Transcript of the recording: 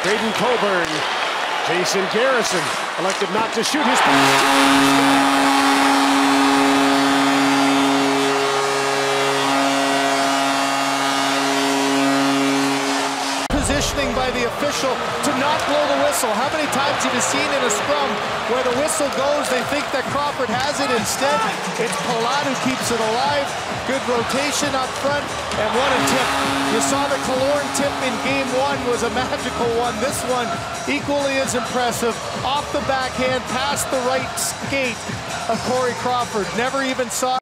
Braden Coburn. Jason Garrison elected not to shoot his positioning by the official to not blow the whistle. How many times have you seen in a scrum where the whistle goes, they think that Crawford has it, instead it's Palat who keeps it alive. Good rotation up front, and what a tip. You saw the Killorn tip in game one was a magical one. This one equally as impressive. Off the backhand, past the right skate of Corey Crawford. Never even saw